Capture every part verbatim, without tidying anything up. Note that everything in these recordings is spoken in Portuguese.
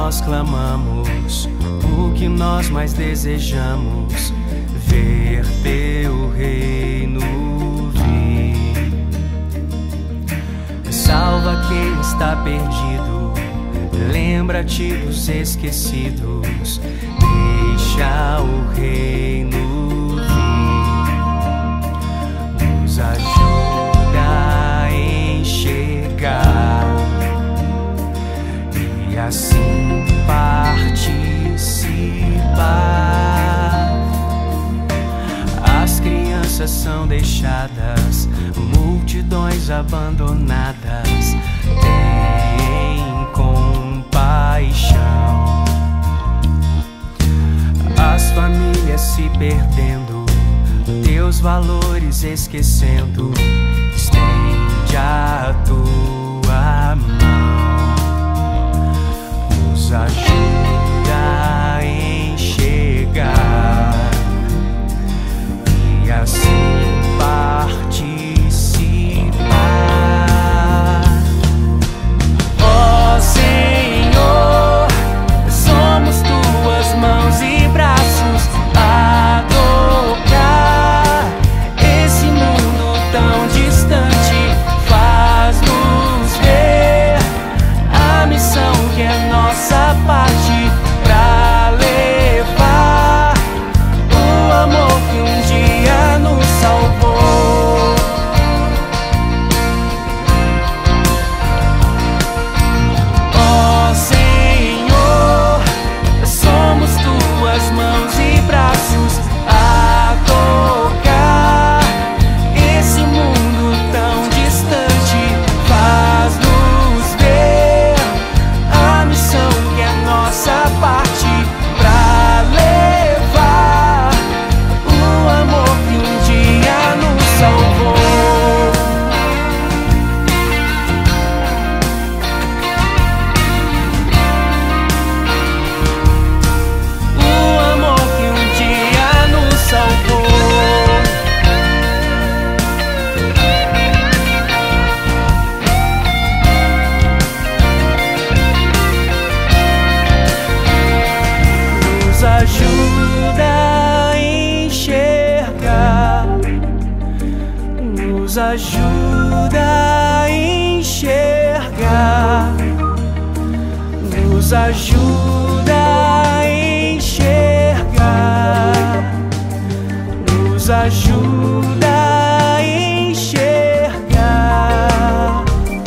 nós clamamos, o que nós mais desejamos, ver teu reino vir. Salva quem está perdido, lembra-te dos esquecidos, deixa o reino vir. Nos ajuda a enxergar e assim participar. As crianças são deixadas, multidões abandonadas, tem compaixão. As famílias se perdendo, teus valores esquecendo, estende a tua mão. Nos ajuda a enxergar e assim participar. Ó Senhor, somos tuas mãos e braços a tocar esse mundo tão distante. Faz-nos ver a missão que é nossa parte, pra levar o amor que um dia nos salvou. Ó Senhor, somos tuas mãos e braços a tocar esse mundo tão distante. Faz-nos ver a missão que é nossa parte, pra levar o amor que um dia nos salvou. O amor que um dia nos salvou. Nos ajuda a enxergar, nos ajuda a enxergar, nos ajuda a enxergar, nos ajuda a enxergar.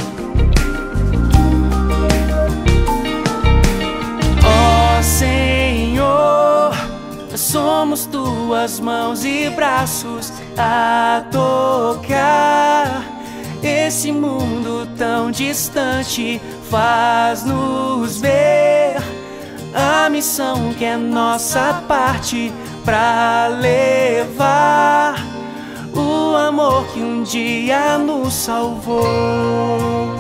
Ó Senhor, somos tuas mãos e braços a tocar esse mundo tão distante. Faz-nos ver a missão que é nossa parte, pra levar o amor que um dia nos salvou.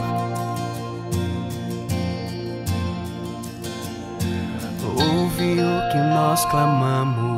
Ouve o que nós clamamos,